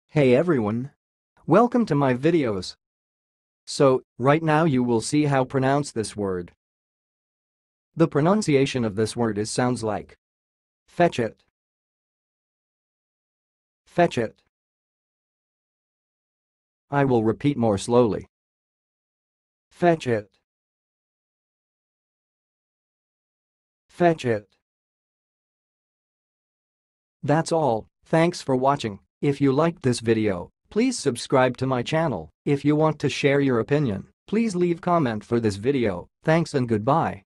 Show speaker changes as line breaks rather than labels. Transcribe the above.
Hey everyone! Welcome to my videos. So, right now you will see how pronounce this word. The pronunciation of this word sounds like fetch it, fetch it. I will repeat more slowly. Fetch it, fetch it. That's all, thanks for watching. If you liked this video, please subscribe to my channel. If you want to share your opinion, please leave comment for this video. Thanks and goodbye.